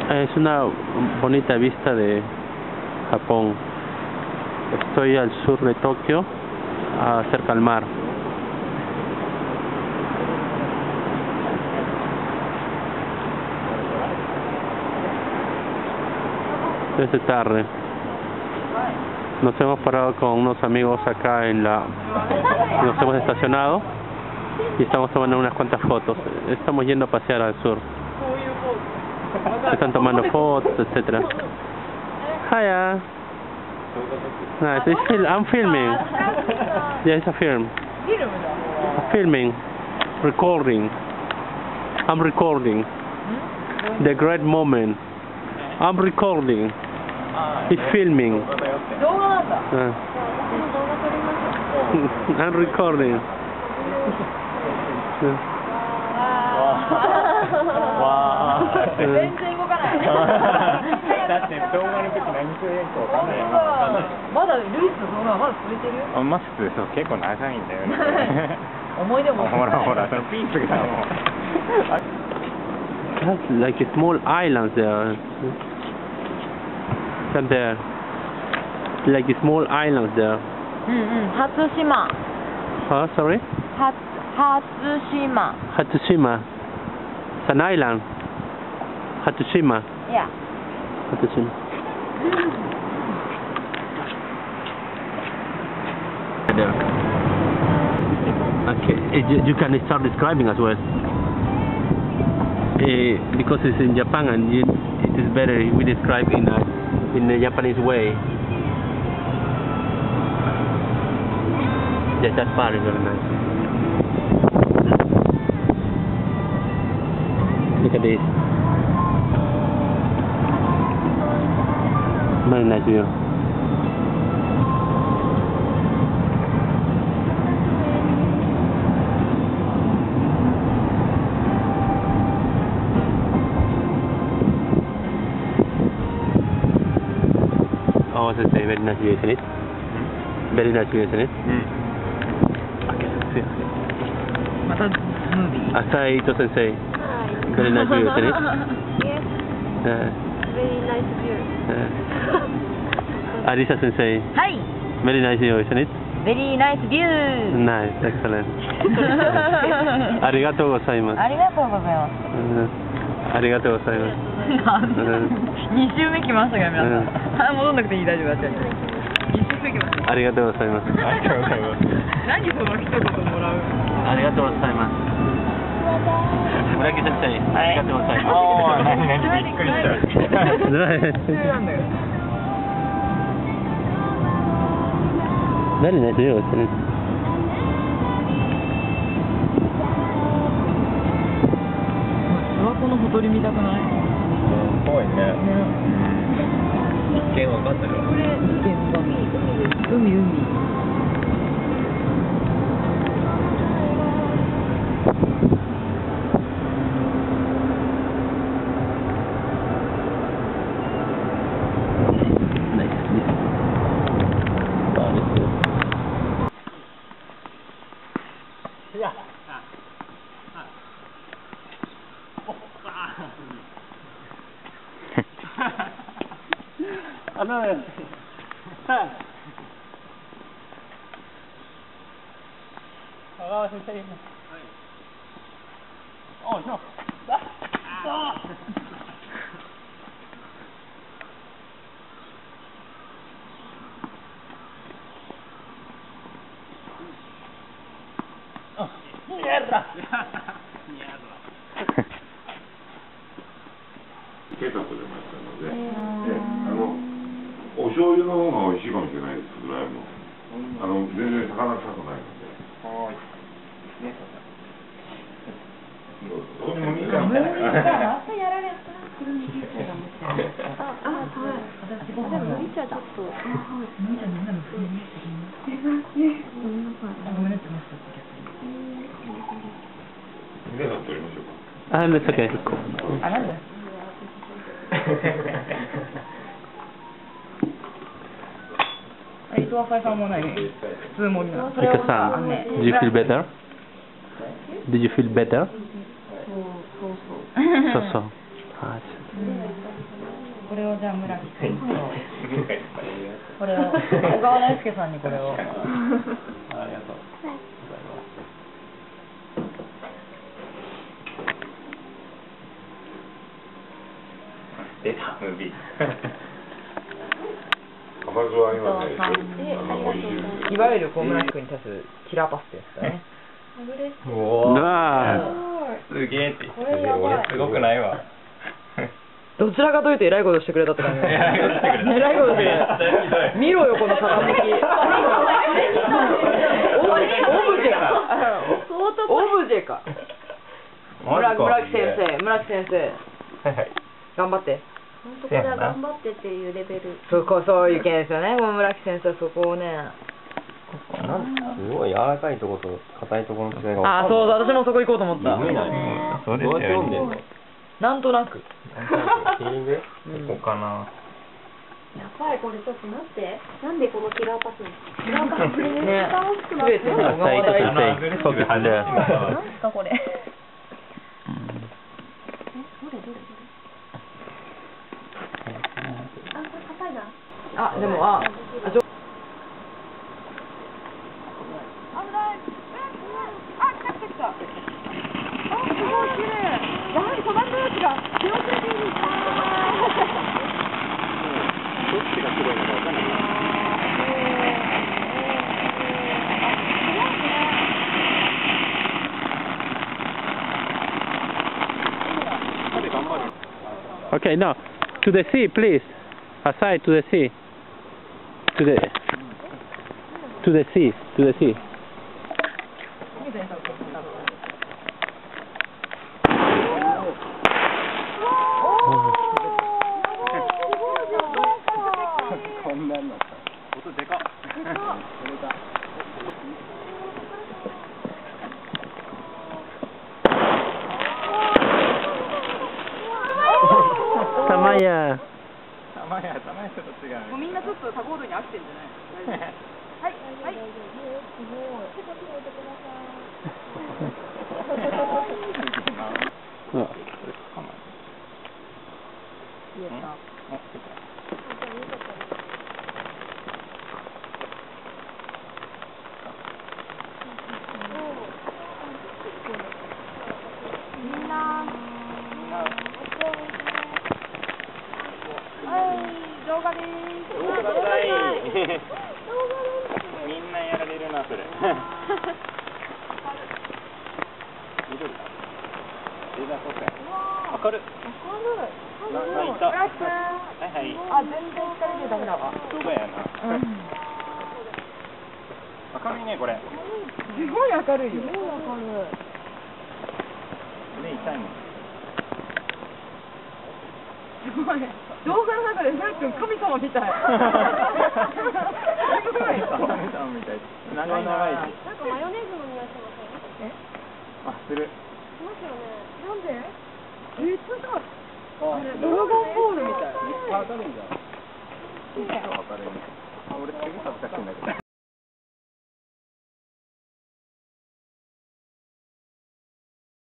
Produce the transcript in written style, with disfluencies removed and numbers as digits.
Es una bonita vista de Japón. Estoy al sur de Tokio, cerca al mar. Es de tarde. Nos hemos parado con unos amigos acá nos hemos estacionado y estamos tomando unas cuantas fotos. Estamos yendo a pasear al sur. Están tomando fotos, etcétera. Hiya. Nice. I'm filming. Yeah, it's a film. Filming. Recording. I'm recording. The great moment. I'm recording. It's filming. I'm recording. 全然動かない。だって動画の時何するかわかんないよ。まだルイスの動画はまだ続いてる？ まだ続いてる。結構長いんだよね。 思い出も。 ほらほら、そのピースがもう。 That's like a small island there. And there, like a small island there. 初島。 Oh, sorry? 初島。 Hatsushima. It's an island. Hatsushima. Yeah. Hatsushima. Okay, you can start describing as well. Because it's in Japan and it is better if we describe in a Japanese way. Yes, that part is very nice. Look at this. Very nice view. Oh, what's it say? Very nice view, isn't it? Very nice view, isn't it? Okay, see. Asai Ito Sensei. Very nice view, isn't it? Yes. Very nice view. Arisa Sensei. Hi. Very nice view, isn't it? Very nice view. Nice, excellent. ありがとうございます。 ありがとうございます。 ありがとうございます。 2週目来ましたから皆さん。戻んなくていい、大丈夫だって。2週目来ました。 ありがとうございます。 ありがとうございます。 何その一言もらう。 ありがとうございます。村木先生、ありがとうございます。 おー、何びっくりした。 Very nice view, isn't it? 諏訪湖のほとり見たくない？ 怖いね。一見わかったよ。 これ海。 Oh no! ¡Mierda! 警察でましたので、お醤油の方が美味しいかもしれないです、フライも。全然魚臭くないので。はい。どうでもいいかな。 朝やられた。くるみピッチャーが持ってる。はい。私ご飯。でも麦茶ちょっと。麦茶みんなの風味してる。ごめんなさい。ごめんなさい。 皆さん撮りましょうか。 It's okay. あ、なんで？糸浅井さんもないね。普通盛りなの。 Mika-san, do you feel better? Did you feel better? So. これをじゃあ村木君とこれを小川大輔さんにこれを。 ありがとうございます。出たムービー。 甘酢は今ね、美味しいですよ。 いわゆるこう村木君に対するキラーパスってやつだね。 おお。 あすげえって。俺すごくないわ。 どちらかというと偉いことしてくれたって感じ。 偉いことしてくれた。 偉いことしてくれた。見ろよこの傾き。オブジェか。オブジェか。村木先生。頑張って。 本当これは頑張ってっていうレベル。 そういう件ですよね。この村木先生はそこをね。 すごい柔らかいとこと硬いところの違いが。 あ、そう私もそこ行こうと思った。 そうですよね。 なんとなく。 ヒーリング？ここかな。 やばい、これちょっと待って。なんでこのキラーパスに。キラーパスにね。 楽しくなってる。 小川大輔。 なんすかこれ。 あ、でも Okay, now to the sea, please. Aside to the sea. To the sea. To the sea. Tamaya. もうみんなちょっと多ゴールに飽きてんじゃない？はい。 みんなやられるなそれ。緑だ。明るい。いた。はいはい。 あ、全然光でダメだわ。 そうやな。明るいねこれ。 すごい明るいよ。 目痛いもん。 すごい。動画の中で村木君神様みたい。すごい。 長い長い。 なんかマヨネーズの匂いしません？ あ、する。 しますよね。 なんで？だ。ドラゴンボールみたい。 明るいじゃん。明るいね。俺すぐ恥ずかしいんだけど。